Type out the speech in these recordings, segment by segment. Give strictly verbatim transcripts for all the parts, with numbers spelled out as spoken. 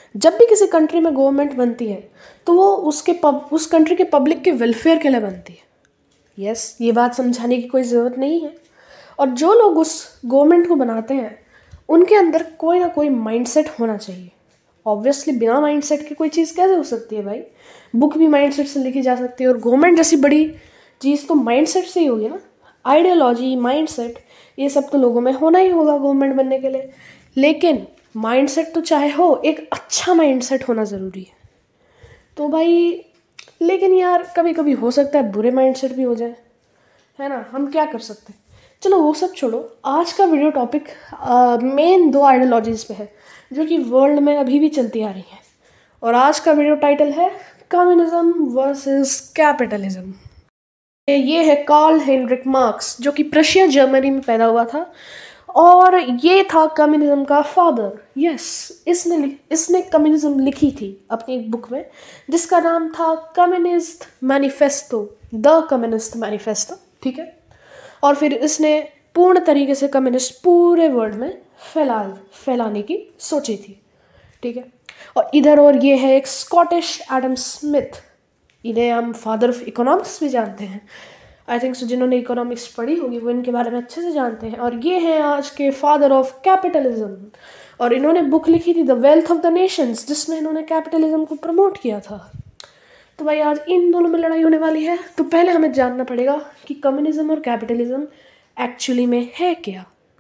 जब भी किसी कंट्री में गवर्नमेंट बनती है तो वो उसके पब उस कंट्री के पब्लिक के वेलफेयर के लिए बनती है। यस yes, ये बात समझाने की कोई ज़रूरत नहीं है। और जो लोग उस गवर्नमेंट को बनाते हैं उनके अंदर कोई ना कोई माइंडसेट होना चाहिए। ऑब्वियसली बिना माइंडसेट के कोई चीज़ कैसे हो सकती है भाई? बुक भी माइंडसेट से लिखी जा सकती है और गवर्नमेंट जैसी बड़ी चीज़ तो माइंडसेट से ही होगी ना। आइडियोलॉजी, माइंडसेट, ये सब तो लोगों में होना ही होगा गवर्नमेंट बनने के लिए। लेकिन माइंडसेट तो चाहे हो, एक अच्छा माइंडसेट होना ज़रूरी है। तो भाई लेकिन यार कभी कभी हो सकता है बुरे माइंडसेट भी हो जाए, है ना। हम क्या कर सकते हैं? चलो वो सब छोड़ो। आज का वीडियो टॉपिक मेन दो आइडियोलॉजीज पे है जो कि वर्ल्ड में अभी भी चलती आ रही है। और आज का वीडियो टाइटल है कम्युनिज्म वर्सेस कैपिटलिज्म। ये है कार्ल हेनरिक मार्क्स, जो कि प्रशिया जर्मनी में पैदा हुआ था और ये था कम्युनिज्म का फादर। यस, इसने इसने कम्युनिज्म लिखी थी अपनी एक बुक में जिसका नाम था communist manifesto, the communist manifesto. ठीक है। और फिर इसने पूर्ण तरीके से कम्युनिस्ट पूरे वर्ल्ड में फैला फैलाने की सोची थी। ठीक है। और इधर और ये है एक स्कॉटिश एडम स्मिथ, इन्हें हम फादर ऑफ इकोनॉमिक्स भी जानते हैं। आई थिंक सो जिन्होंने इकोनॉमिक्स पढ़ी होगी वो इनके बारे में अच्छे से जानते हैं। और ये हैं आज के फादर ऑफ कैपिटलिज्म, और इन्होंने बुक लिखी थी the wealth of the nations, जिसमें इन्होंने कैपिटलिज्म को प्रमोट किया था। तो भाई आज इन दोनों में लड़ाई होने वाली है। तो पहले हमें जानना पड़ेगा कि कम्युनिज्म और कैपिटलिज्म एक्चुअली में है क्या।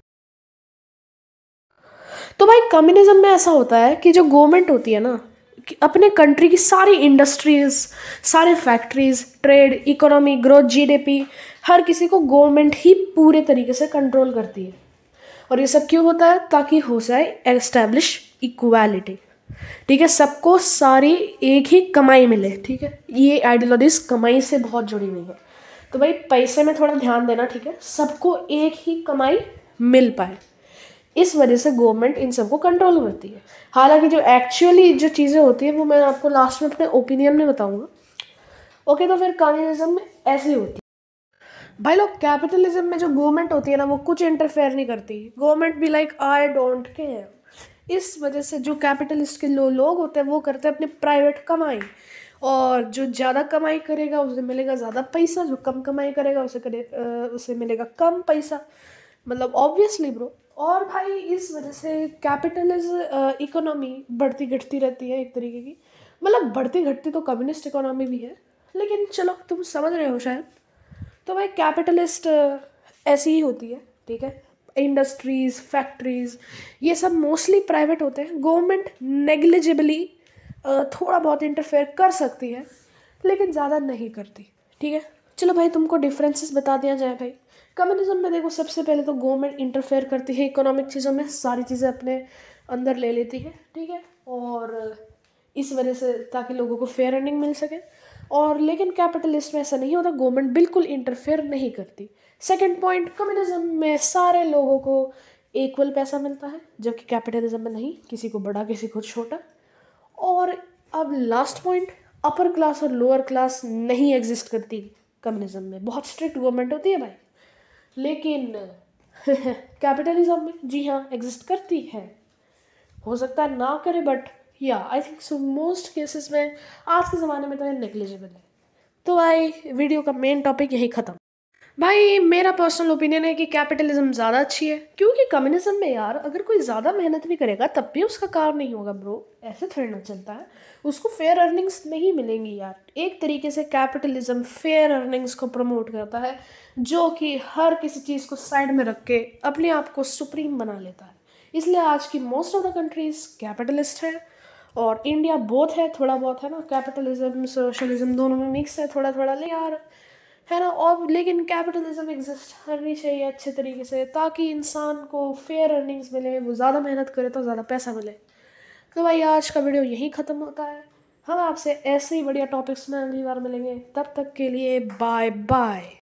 तो भाई कम्युनिज्म में ऐसा होता है कि जो गवर्नमेंट होती है ना, कि अपने कंट्री की सारी इंडस्ट्रीज, सारे factories, trade, economy, growth, GDP, हर किसी को गवर्नमेंट ही पूरे तरीके से कंट्रोल करती है। और ये सब क्यों होता है? ताकि हो जाए एस्टैब्लिश इक्वालिटी। ठीक है, सबको सारी एक ही कमाई मिले। ठीक है, ये आइडियोलॉजीज कमाई से बहुत जुड़ी हुई है। तो भाई पैसे में थोड़ा ध्यान देना। ठीक है, सबको एक ही कमाई मिल पाए, इस वजह से गवर्नमेंट इन सबको कंट्रोल करती है। हालांकि जो एक्चुअली जो चीज़ें होती है वो मैं आपको लास्ट में अपने ओपिनियन में बताऊंगा। ओके, तो फिर कम्युनिज्म में ऐसी होती है भाई लोग। कैपिटलिज्म में जो गवर्नमेंट होती है ना वो कुछ इंटरफेयर नहीं करती। गवर्नमेंट भी लाइक आई डोंट केयर। इस वजह से जो कैपिटलिस्ट के लो, लोग होते हैं वो करते हैं अपनी प्राइवेट कमाई, और जो ज़्यादा कमाई करेगा उसे मिलेगा ज़्यादा पैसा, जो कम कमाई करेगा उसे करे उसे मिलेगा कम पैसा। मतलब ऑब्वियसली ब्रो। और भाई इस वजह से कैपिटलिज्म इकोनॉमी बढ़ती घटती रहती है एक तरीके की। मतलब बढ़ती घटती तो कम्युनिस्ट इकोनॉमी भी है, लेकिन चलो तुम समझ रहे हो शायद। तो भाई कैपिटलिस्ट ऐसी ही होती है। ठीक है, इंडस्ट्रीज़, फैक्ट्रीज़, ये सब मोस्टली प्राइवेट होते हैं। गवर्नमेंट नेग्लिजिबली थोड़ा बहुत इंटरफेयर कर सकती है, लेकिन ज़्यादा नहीं करती। ठीक है, चलो भाई तुमको डिफरेंसेस बता दिया जाए। भाई कम्युनिज्म में देखो, सबसे पहले तो गवर्नमेंट इंटरफेयर करती है इकोनॉमिक चीज़ों में, सारी चीज़ें अपने अंदर ले लेती है। ठीक है, और इस वजह से ताकि लोगों को फेयर अर्निंग मिल सके। और लेकिन कैपिटलिस्ट में ऐसा नहीं होता, गवर्नमेंट बिल्कुल इंटरफेयर नहीं करती। सेकंड पॉइंट, कम्युनिज्म में सारे लोगों को इक्वल पैसा मिलता है, जबकि कैपिटलिज्म में नहीं, किसी को बड़ा किसी को छोटा। और अब लास्ट पॉइंट, अपर क्लास और लोअर क्लास नहीं एग्जिस्ट करती कम्युनिज्म में। बहुत स्ट्रिक्ट गवर्नमेंट होती है भाई। लेकिन कैपिटलिज्म में जी हाँ एग्जिस्ट करती है। हो सकता है ना करे, बट या I think so most cases में आज के ज़माने में तो ये नेग्लिजिबल है। तो भाई वीडियो का मेन टॉपिक यही ख़त्म। भाई मेरा पर्सनल ओपिनियन है कि कैपिटलिज्म ज़्यादा अच्छी है, क्योंकि कम्युनिज्म में यार अगर कोई ज़्यादा मेहनत भी करेगा तब भी उसका काम नहीं होगा ब्रो। ऐसे थोड़ी ना चलता है, उसको फेयर अर्निंग्स नहीं मिलेंगी यार। एक तरीके से कैपिटलिज्म फेयर अर्निंग्स को प्रमोट करता है, जो कि हर किसी चीज़ को साइड में रख के अपने आप को सुप्रीम बना लेता है। इसलिए आज की most of the countries capitalist है, और इंडिया बोथ है, थोड़ा बहुत है ना, कैपिटलिज्म सोशलिज्म दोनों में मिक्स है थोड़ा थोड़ा, ले यार, है ना। और लेकिन कैपिटलिज्म एग्जिस्ट करनी चाहिए अच्छे तरीके से, ताकि इंसान को फेयर अर्निंग्स मिले, वो ज़्यादा मेहनत करे तो ज़्यादा पैसा मिले। तो भाई आज का वीडियो यहीं ख़त्म होता है। हम आपसे ऐसे ही बढ़िया टॉपिक्स में अगली बार मिलेंगे। तब तक के लिए बाय बाय।